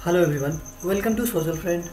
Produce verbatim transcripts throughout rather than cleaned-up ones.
Hello everyone, welcome to social friend.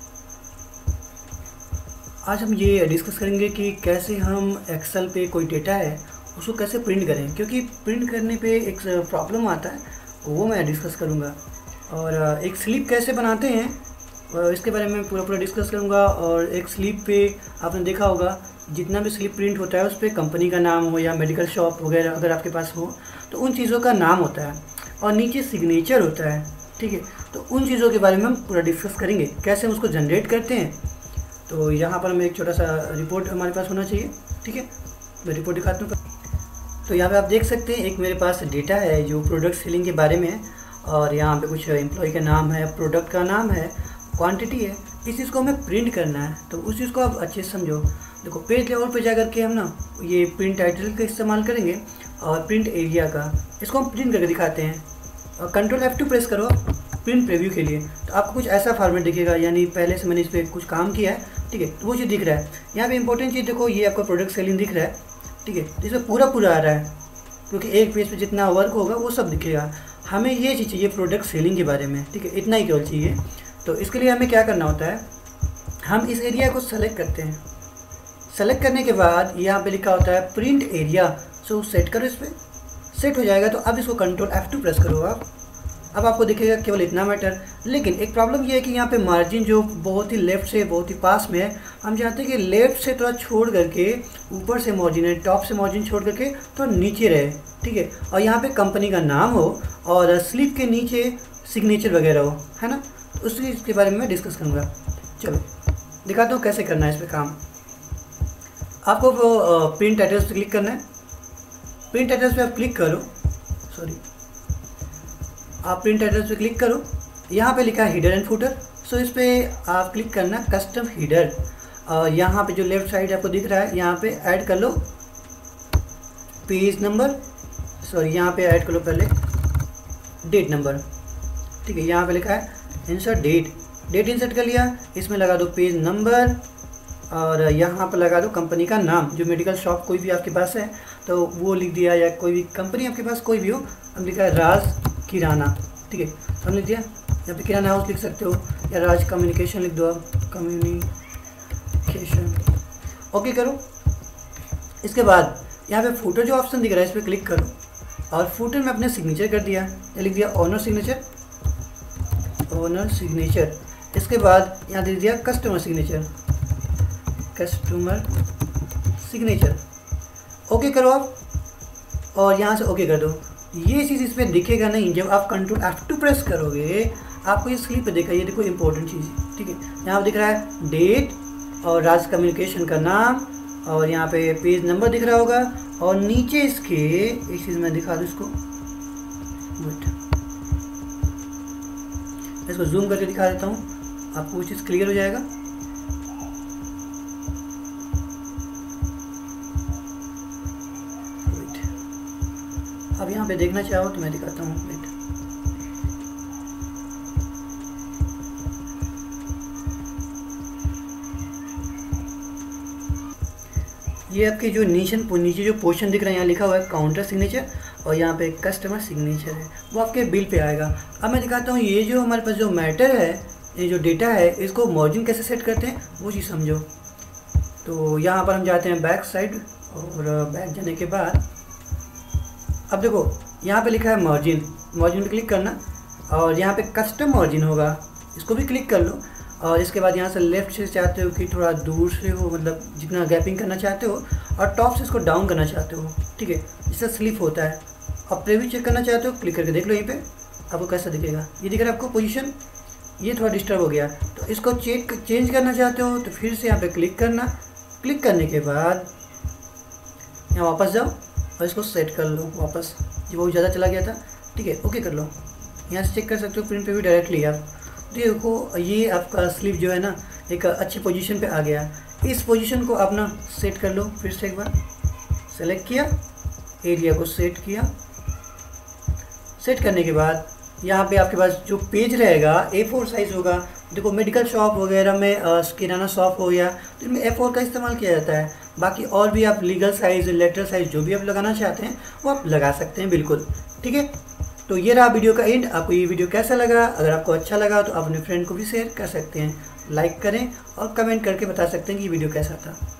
आज हम ये डिस्कस करेंगे कि कैसे हम एक्सेल पे कोई डेटा है उसको कैसे प्रिंट करें, क्योंकि प्रिंट करने पे एक प्रॉब्लम आता है, वो मैं डिस्कस करूँगा। और एक स्लिप कैसे बनाते हैं इसके बारे में पूरा पूरा डिस्कस करूँगा। और एक स्लिप पे आपने देखा होगा, जितना भी स्लिप प्रिंट होता है उस पर कंपनी का नाम हो या मेडिकल शॉप वगैरह अगर आपके पास हो तो उन चीज़ों का नाम होता है और नीचे सिग्नेचर होता है। ठीक है, तो उन चीज़ों के बारे में हम पूरा डिस्कस करेंगे, कैसे हम उसको जनरेट करते हैं। तो यहाँ पर हमें एक छोटा सा रिपोर्ट हमारे पास होना चाहिए। ठीक है, मैं रिपोर्ट दिखाता हूँ। तो यहाँ पे आप देख सकते हैं एक मेरे पास डेटा है जो प्रोडक्ट सेलिंग के बारे में है, और यहाँ पे कुछ एम्प्लॉय का नाम है, प्रोडक्ट का नाम है, क्वांटिटी है। इस चीज़ को हमें प्रिंट करना है, तो उस चीज़ को आप अच्छे से समझो। देखो, पेज लेवल पे जा करके हम ना ये प्रिंट टाइटल का इस्तेमाल करेंगे और प्रिंट एरिया का, इसको हम प्रिंट करके दिखाते हैं। और कंट्रोल एफ टू प्रेस करो प्रिंट प्रीव्यू के लिए, तो आपको कुछ ऐसा फॉर्मेट दिखेगा, यानी पहले से मैंने इस पर कुछ काम किया है। ठीक है, तो वो चीज़ दिख रहा है। यहाँ पे इंपॉर्टेंट चीज़ देखो, ये आपका प्रोडक्ट सेलिंग दिख रहा है। ठीक है, तो इसमें पूरा पूरा आ रहा है, क्योंकि एक पेज पे जितना वर्क होगा वो सब दिखेगा। हमें ये चीज़ चाहिए प्रोडक्ट सेलिंग के बारे में। ठीक है, इतना ही केवल चाहिए। तो इसके लिए हमें क्या करना होता है, हम इस एरिया को सेलेक्ट करते हैं। सेलेक्ट करने के बाद यहाँ पे लिखा होता है प्रिंट एरिया, सो सेट करो। इस पर सेट हो जाएगा। तो अब इसको कंट्रोल एफ टू प्रेस करो आप। अब आपको दिखेगा केवल इतना मैटर। लेकिन एक प्रॉब्लम ये है कि यहाँ पे मार्जिन जो बहुत ही लेफ़्ट से बहुत ही पास में है, हम चाहते हैं कि लेफ़्ट से थोड़ा छोड़ करके ऊपर से मार्जिन है, टॉप से मार्जिन छोड़ करके थोड़ा नीचे रहे। ठीक है, और यहाँ पे कंपनी का नाम हो और स्लिप के नीचे सिग्नेचर वगैरह हो, है ना। तो उस चीज़ के बारे में मैं डिस्कस करूँगा। चलो दिखाता हूँ कैसे करना है इस पर काम। आपको वो प्रिंट टाइटल्स पर क्लिक करना है। प्रिंट टाइटल्स पे आप क्लिक करो, सॉरी आप प्रिंट टाइटल्स पे क्लिक करो। यहाँ पे लिखा है हीडर एंड फुटर, सो इस पर आप क्लिक करना कस्टम हीडर। और यहाँ पे जो लेफ्ट साइड आपको दिख रहा है, यहाँ पे ऐड कर लो पेज नंबर, सॉरी यहाँ पे ऐड कर लो पहले डेट नंबर। ठीक है, यहाँ पे लिखा है इंसर्ट डेट, डेट इंसर्ट कर लिया। इसमें लगा दो पेज नंबर और यहाँ पर लगा दो कंपनी का नाम, जो मेडिकल शॉप कोई भी आपके पास है तो वो लिख दिया, या कोई भी कंपनी आपके पास कोई भी हो। हम लिखा है राज किराना। ठीक है, हम लिख दिया। यहाँ पे किराना हाउस लिख सकते हो, या राज कम्युनिकेशन लिख दो आप, कम्युनिकेशन। ओके करो। इसके बाद यहाँ पे फुटर जो ऑप्शन दिख रहा है इस पर क्लिक करो, और फुटर में अपने सिग्नेचर कर दिया, या लिख दिया ऑनर सिग्नेचर, ऑनर सिग्नेचर। इसके बाद यहाँ दे दिया customer signature, customer signature. Okay करो आप, और यहाँ से ओके कर दो। ये चीज़ इसमें दिखेगा नहीं, जब आप कंट्रोल एफ टू प्रेस करोगे आपको ये स्लिप पे देखा। ये देखो इंपॉर्टेंट चीज़। ठीक है, यहाँ पे दिख रहा है डेट और राज कम्युनिकेशन का नाम, और यहाँ पे पेज नंबर दिख रहा होगा, और नीचे इसके एक चीज़ मैं दिखा दूँ इसको, वेट इसको जूम करके दिखा देता हूँ, आपको वो चीज़ क्लियर हो जाएगा। अब यहाँ पे देखना चाहो तो मैं दिखाता हूँ। वेट, ये आपके जो नीचे नीचे जो पोर्शन दिख रहा है, यहाँ लिखा हुआ है काउंटर सिग्नेचर, और यहाँ पे कस्टमर सिग्नेचर है, वो आपके बिल पे आएगा। अब मैं दिखाता हूँ ये जो हमारे पास जो मैटर है, ये जो डेटा है, इसको मार्जिन कैसे सेट करते हैं वो चीज़ समझो। तो यहाँ पर हम जाते हैं बैक साइड, और बैक जाने के बाद अब देखो यहाँ पे लिखा है मार्जिन, मार्जिन पे क्लिक करना, और यहाँ पे कस्टम मार्जिन होगा, इसको भी क्लिक कर लो। और इसके बाद यहाँ से लेफ़्ट से चाहते हो कि थोड़ा दूर से हो, मतलब जितना गैपिंग करना चाहते हो, और टॉप से इसको डाउन करना चाहते हो। ठीक है, इससे स्लिप होता है। अब प्रीव्यू चेक करना चाहते हो, क्लिक करके देख लो, यहीं पे आपको कैसा दिखेगा। ये दिख रहा है आपको पोजीशन, ये थोड़ा डिस्टर्ब हो गया, तो इसको चेक चेंज करना चाहते हो तो फिर से यहाँ पे क्लिक करना। क्लिक करने के बाद यहाँ वापस जाओ और इसको सेट कर लो वापस, ये बहुत ज़्यादा चला गया था। ठीक है, ओके कर लो। यहाँ से चेक कर सकते हो प्रिंट पे भी डायरेक्टली आप। देखो ये आपका स्लिप जो है ना एक अच्छी पोजीशन पे आ गया। इस पोजीशन को आप ना सेट कर लो फिर से एक बार। सेलेक्ट किया, एरिया को सेट किया। सेट करने के बाद यहाँ पे आपके पास जो पेज रहेगा ए फोर साइज़ होगा। देखो मेडिकल शॉप वगैरह में किराना शॉप हो गया तो इनमें ए फोर का इस्तेमाल किया जाता है। बाकी और भी आप लीगल साइज़, लेटर साइज़ जो भी आप लगाना चाहते हैं वो आप लगा सकते हैं बिल्कुल। ठीक है, तो ये रहा वीडियो का एंड। आपको ये वीडियो कैसा लगा? अगर आपको अच्छा लगा तो आप अपने फ्रेंड को भी शेयर कर सकते हैं, लाइक करें और कमेंट करके बता सकते हैं कि ये वीडियो कैसा था।